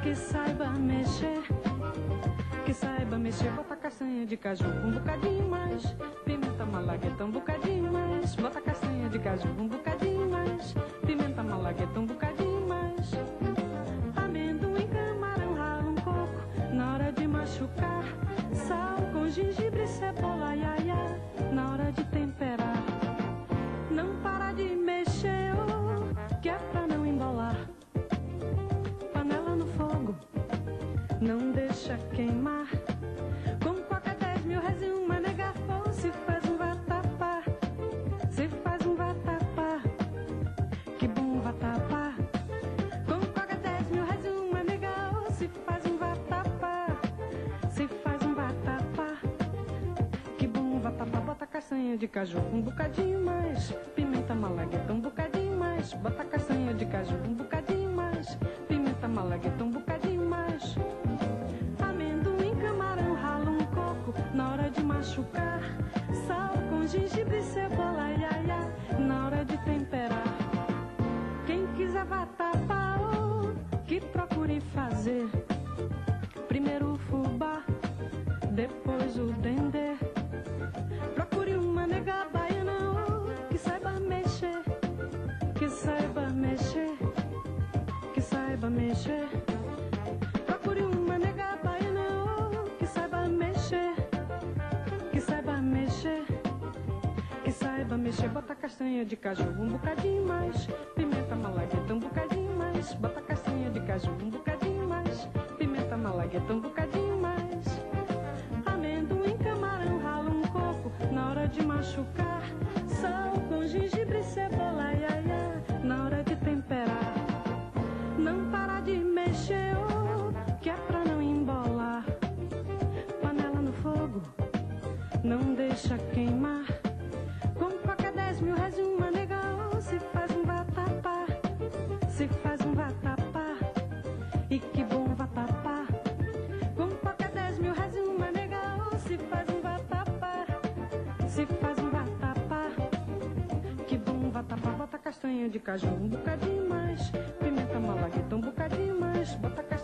que saiba mexer, que saiba mexer. Bota castanha de caju um bocadinho mais, pimenta malagueta um bocadinho mais, bota castanha de caju um bocadinho mais, pimenta malagueta um bocadinho mais, amendoim, camarão, rala um coco na hora de machucar, sal com gengibre, cebola, iaia, na hora de temperar. Não para de mexer, oh, que é pra não embolar. Panela no fogo, não deixa queimar. Com coca 10 mil réis e uma negafão, se faz um vatapá, se faz um vatapá, que bom vatapá. Com coca 10 mil réis e uma negafão, se faz um vatapá, se faz um vatapá, que bom vatapá. Bota castanha de caju um bocadinho mais, pimenta malagueta um bocadinho mais, bota castanha de caju um bocadinho mais, pimenta malagueta um bocadinho mais, amendoim, camarão, rala um coco na hora de machucar, sal com gengibre, cebola, iaia, na hora de temperar. Quem quiser vatapá, oh, que procure fazer primeiro o fubá, depois o dendê. Procure uma nega baiana, oh, que saiba mexer, que saiba mexer, que saiba mexer. Procure uma nega baiana, oh, que saiba mexer, que saiba mexer, que saiba mexer. Bota castanha de caju um bocadinho mais, pimenta malagueta um bocadinho mais, bota castanha de caju um bocadinho mais, pimenta malagueta um bocadinho mais, amendoim, camarão, rala um coco na hora de machucar, sal com gengibre, cebola, iaia, na hora de temperar. Não para de mexer, oh, que é pra não embolar. Panela no fogo, não deixa queimar. Com coca 10 mil réis e uma nega, oh, se faz um vatapá, se faz um vatapá, e que bom vatapá. Com coca 10 mil réis e uma nega, oh, se faz um vatapá, se faz um vatapá, que bom vatapá. Bota castanha de caju um bocadinho mais, pimenta malagueta um bocadinho mais, bota